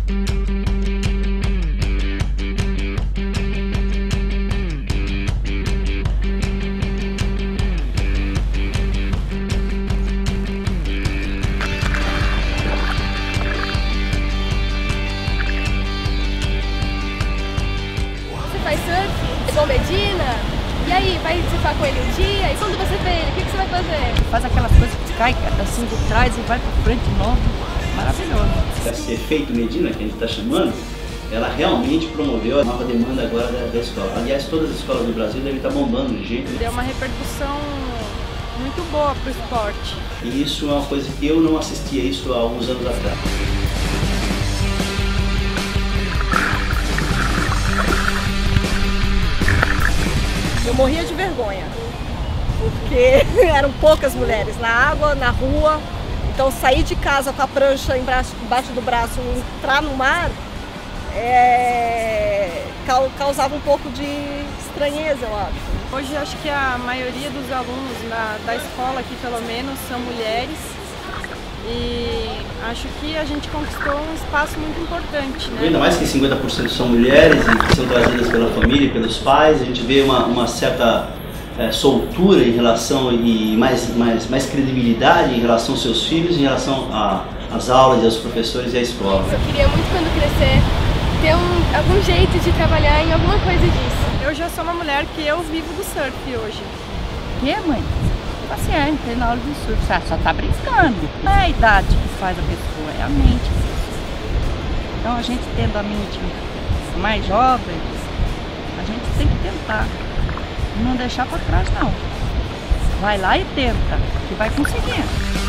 Faz surf, igual Medina, e aí vai surfar com ele um dia, e quando você vê ele, o que você vai fazer? Faz aquelas coisas que cai assim de trás e vai para frente de novo, maravilhoso. Esse efeito Medina que a gente está chamando, ela realmente promoveu a nova demanda agora da escola. Aliás, todas as escolas do Brasil devem estar bombando de jeito. Deu uma repercussão muito boa para o esporte. E isso é uma coisa que eu não assistia isso há alguns anos atrás. Eu morria de vergonha, porque eram poucas mulheres na água, na rua, então sair de casa com a prancha embaixo do braço e entrar no mar causava um pouco de estranheza, eu acho. Hoje acho que a maioria dos alunos da escola aqui, pelo menos, são mulheres e acho que a gente conquistou um espaço muito importante, né? Ainda mais que 50% são mulheres e que são trazidas pela família e pelos pais, a gente vê uma certa soltura em relação e mais credibilidade em relação aos seus filhos, em relação às aulas e aos professores e à escola. Eu queria muito, quando crescer, ter algum jeito de trabalhar em alguma coisa disso. Eu já sou uma mulher que eu vivo do surf hoje. Que, mãe? Paciente, tem na aula de surf, só tá brincando. Não é a idade que faz a pessoa, é a mente. Então a gente tendo a mente mais jovem, a gente tem que tentar. Não deixar para trás não. Vai lá e tenta, que vai conseguir.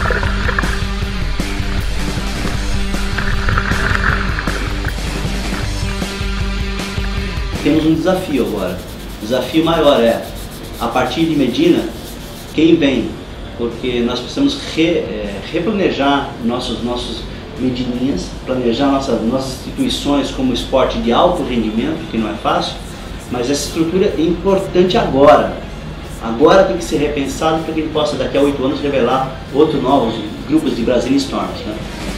Temos um desafio agora. O desafio maior é, a partir de Medina, quem vem? Porque nós precisamos replanejar nossos medininhas, planejar nossas instituições como esporte de alto rendimento, que não é fácil, mas essa estrutura é importante agora. Agora tem que ser repensado para que ele possa, daqui a 8 anos, revelar outros novos grupos de Brazilian Storms, né?